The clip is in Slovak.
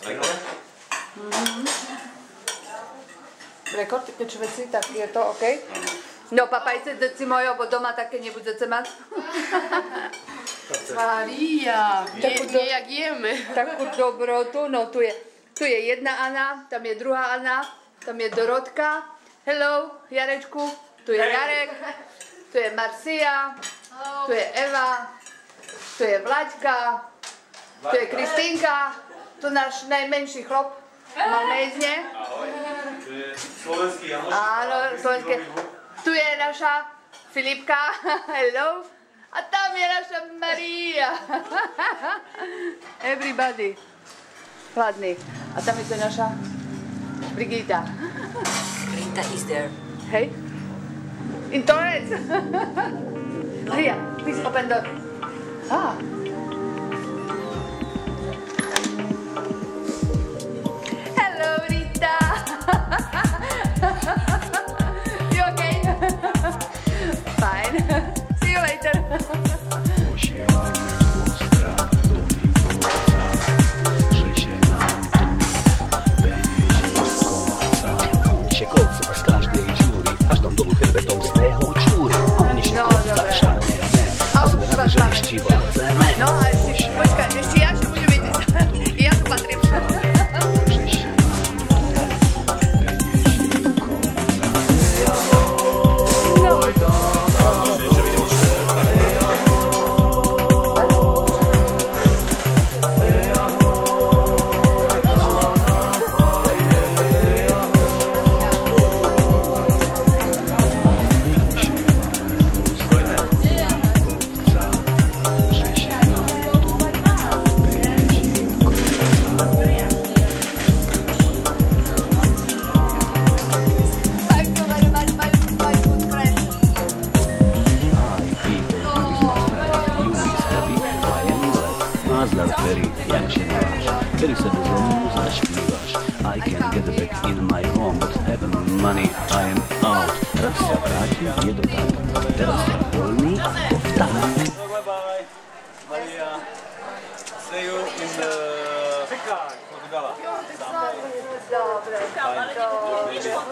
Rekord, keď veci, tak je to OK. No, papajte, deci moje, bo doma také nebudete mať. Maria, nie jak jemy. Takú dobrotu, no tu je jedna Anna, tam je druhá Anna, tam je Dorotka. Hello, Jarečku, tu je Jarek, tu je Marcia, tu je Eva, tu je Vlaďka, tu je Kristýnka, tu náš najmenší chlop, mal nejzne. Ahoj, tu je slovenský Janoš. Áno, slovenské. Tu je naša Filipka, hello. A tam je naša Maria. Everybody. Hladný. A tam je to naša Brigita. Brigita is there. Hej. In Torres. Maria, please open door. Ah. Hello, Rita. You okay? Fine. See you later. No, ale počkaj, ešte ja čo budem vedieť. Ja tu patrím. Kedy sa do zlomu zašpívaš. I can get back in my home, but having money, I am out. Raz sa vrátim, je to tak. Teraz sa voľný, vták. Bye bye, Maria. See you in the Portugal. Dobre.